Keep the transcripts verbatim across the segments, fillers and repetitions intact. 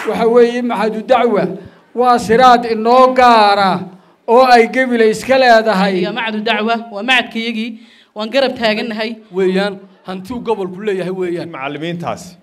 وحوي معهد الدعوة وصراط النوقارة أو أي قبل إسكال هذا هاي معهد الدعوة ومعهد كيجي وانقرب تاجن هاي ويان هنتو قبل كلية ويان معلمين تاس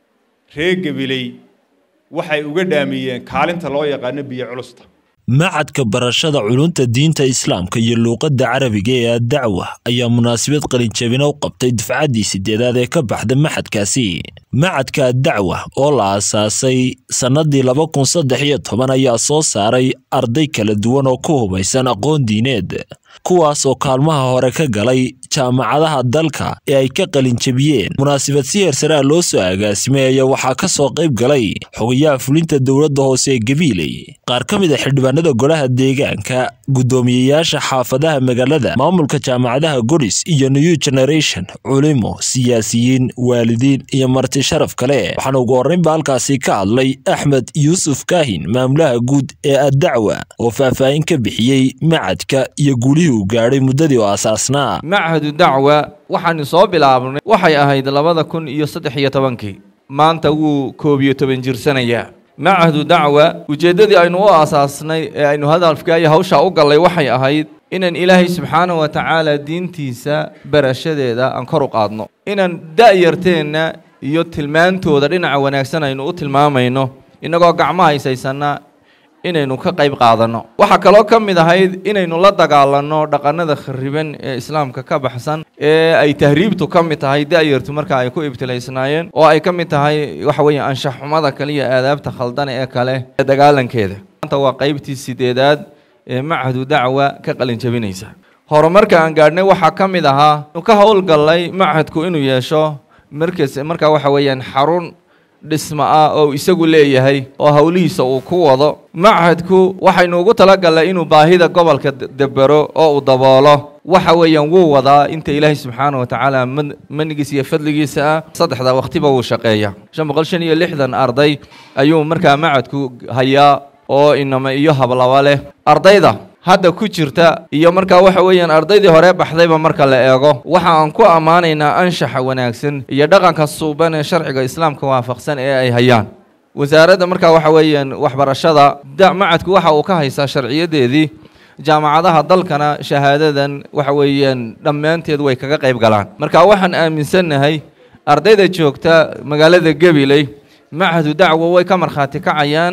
ريق قبلي waxay uga dhaamiyeen kaalinta loo yaqaan biyo culusta macadka barashada culunta diinta islaamka iyo luqadda carabiga ee dacwa ayaa munaasabad qalin jabin u qabtay dufcadii sideedaad ee ka baxda macadkaasi macadka dacwa oo la aasaasay sanadii laba kun saddex iyo toban ayaa soo saaray arday kala duwan oo ku hubaysan aqoon diineed kuwaas oo kaalmaha hore ka galay jaamacadaha dalka ee ay ka qalin jabiyeen munaasabad si heersare loo soo agaasimay waxa ka soo qayb galay xogayaha fulinta dawladda hoose ee Gabiley qaar ka mid ah xildhibaanada golaha deegaanka gudoomiyayaasha xaafadaha magaalada maamulka jaamacadaha Goris iyo New Generation culimo siyaasiyiin waalidiin iyo marti sharaf kale waxaana ugu horreyn halkaasi ka hadlay Axmed Yuusuf Kaahin maamulaha guud ee dacwa oo faahfaahin ka bixiyay macadka iyo guulihii uu gaaray muddadii oo asaasnaa معهد الدعوة وحن صوب العبر وحي أهيد لبضة كن يصدحية تبنكي ما أنت هو كوبيو تبنجر سنة معهد الدعوة وجددي أنه أساسنا أنه هذا الفكاية هوشا أقل لي وحي أهيد إن إلهي سبحانه وتعالى دين تيسا برشده ذا أنكرق عضنا إن دائرتين يتلمان تودرين عواناكسنا إنه أتلمام إنه إنه قاقع ما يسيسنا inaynu ka qayb qaadano waxa kale oo kamid ahayd inaynu la dagaalano dhaqanada khariban ee islaamka ka baxsan ee ay tahriibtu kamid tahay daayirtu marka ay ku ibtilaysnaayeen oo ay kamid tahay waxa weeye anshax xumada kaliya aadaabta khaldan ee kale dagaalankeeda anta waa qaybtii sideedaad ee macahdu dacwa ka qalin jabinaysa horumarka aan gaadhnay waxa kamid ahaa ka howlgalay macahadku inuu yeesho markaas marka waxa weeyaan xarun dhisma ah oo isagu leeyahay oo hawlihiisa uu ku wado macahadku waxaynu ugu talagalay inuu baahida gobolka dabaro oo uu daboolo waxa weeyaan wuu wadaa inta Ilaahay subxaanahu wa ta'ala manigiisa iyo fadligiisa saddexda waqtiba uu shaqeeyaa shan boqol shan iyo lixdan arday ayuu markaa macahadku hayaa oo inama iyo hablaba leh ardayda hadda ku jirta iyo markaa waxa weeyaan ardaydii hore baxdayba marka la eego waxa aan ku amaanaynaa anshaxa wanaagsan iyo dhaqanka suuban ee sharciga islaamka waafaqsan ee ay hayaan wasaaradda markaa waxa weeyaan waxbarashada macadku waxa uu ka haysaa sharciyadeedii jaamacadaha dalkana shahaadadan waxa weeyaan dhammaanteed way kaga qayb galaan marka waxaan aaminsanahay ardayda joogta magaalada Gabiley macahdu dacwa way ka marxaati kacayaan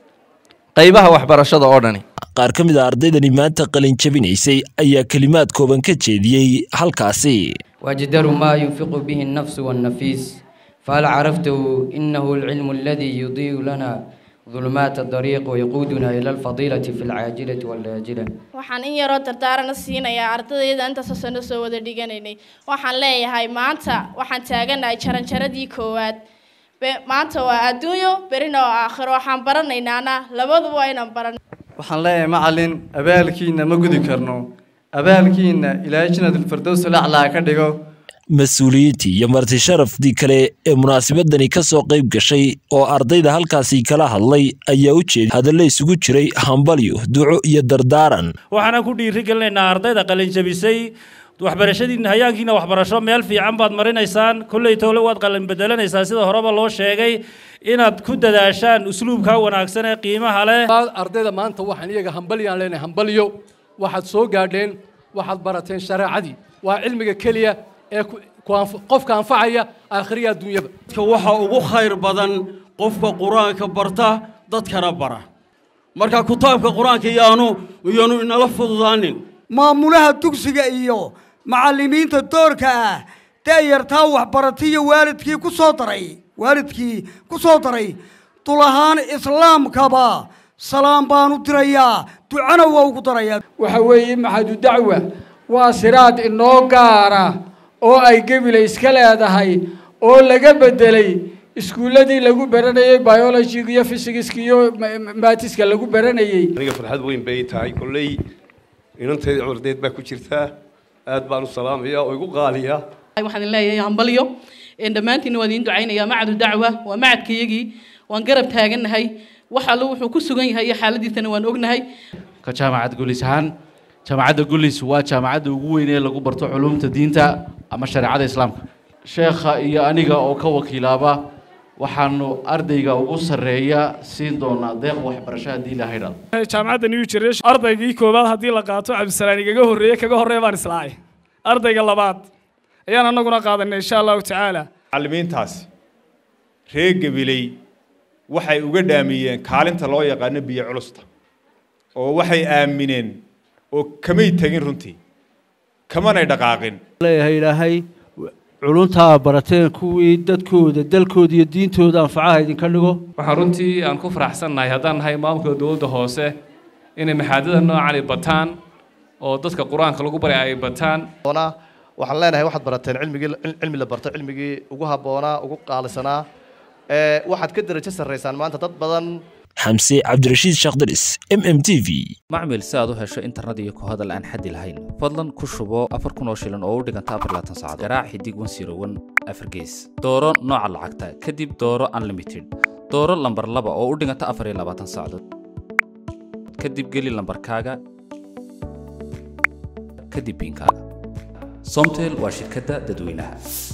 qaybaha waxbarashada oo dhani qaar ka mid ah ardaydani maanta qalin jabinaysay ayaa kalimaad kooban ka jeediyay halkaasi wajdaru ma yunfiqu bihi an-nafs wan-nafis fal araftu innahu al-ilm alladhi yudiyu lana ظلمات الطريق ويقودنا إلى الفضيلة في العاجلة والآجلة. waxaan in yaro tartaarana siinaya ardayda inta soo soo wada dhiganay waxaan leeyahay maanta waxaan taaganahay jaran jaradii koowaad maanta waa adduunyo berina waa aakhiro waxaan baranaynaa labaduba waa inaan baran waxaan leeyahay macallin abaalkiina ma gudi karno abaalkiina ilaahay jannadul firdaws la'ala ka dhigo mas'uuliyadii iyo marti sharafdii kale ee munaasabadani ka soo qayb gashay oo ardayda halkaasi kala hadlay ayaa u jeeday hadallo isugu jiray hambalyo duco iyo dardaaran waxaan ku dhiirigelinaynaa ardayda qalin jabisay waxbarashadiina hayaankiina waxbarasho meel fiican baad marinaysaan kullay toole waad qalin bedelanaysaa sida horeba loo sheegay inaad ku dadaashaan usluubka wanaagsan ee qiimaha leh ardayda maanta waxaan iyaga hambaliyaan leenahay hambalyo waxaad soo gaadheen waxaad barateen sharaacadii waa cilmiga kaliya ee qofka anfacaya aakhiriya adduunyada waxa ugu khayr badan qofka quraanka barta dadkana bara marka kitaabka quraanka yaanu yaanu inala fududaanin maamulaha dugsiga iyo macallimiinta doorka ah taayartaa wax baratiyo waalidkii ku soo daray waalidkii ku soo daray tulahaan islaamkaba salaam baanu dirayaa ducana waa ugu darayaa waxa weeye macahdu dacwa waa siraad inoo gaara oo ay Gabiley iska leedahay oo laga bedelay iskuuladii lagu baranayay biology iyo physics iyo maths lagu baranayay aniga farxad weyn bay tahay kullay inanteed urdeed baa ku jirta aad baan u salaamaya oo igu qaaliya waxaan leeyahay hambalyo in dhamaantiin waa idin ducaynaya macahdu dacwa waa macadkayagii waan garab taaganahay waxa uu wuxuu ku sugan yahay xaaladiisana waan ognahay ka jaamacad gulisahan jaamacadda gulis waa jaamacadda ugu weyn ee lagu barto culumta diinta ama shariicada islaamka sheekha iyo aniga oo ka wakiilaba waxaanu ardayga ugu sarreeya siin doonaa deeq waxbarasho haddii la haydhado jaamacadda new generation ardaygii koowaad haddii la qaato cabdisalaan igaga horreeye kaga horreeya baan islaacay ardayga labaad ayaan annaguna qaadanay insha allahu tacaala macallimiintaasi reer gabiley waxay uga dhaamiyeen kaalinta loo yaqaano biyo culusta oo waxay aamineen oo kamay tagin runtii kamanay dhaqaaqin leeyahay ilaahay culuntaa barateen kuwii dadkooda dalkooda iyo diintooda anfacaha idinka dhigo waxaan runtii aan ku faraxsannahay haddaan nahay maamulka dowladda hoose inay maxaadada noocan ay bataan oo dadka qur-aanka lagu baray ay bataan waxaan leenahay waxaad barateen cilmigii cilmi la barto cilmigii ugu habboonaa ugu qaalisanaa ee waxaad ka darajo sarreysaan maanta dad badan xamse cabdirashiid shaqdaris m m t v macmil si aad u hesho internet iyo ku hadal aan xaddi lahayn fadlan ku shubo afar kun oo shilin oo u dhiganta afar iyo labaatan saacadood garaac xidig one zero one afar gees dooro nooca lacagta kadib dooro unlimited dooro lambar laba oo u dhiganta afar iyo labaatan saacadood kadib geli lambarkaaga kadib biinkaaga somtel waa shirkadda dadweynaha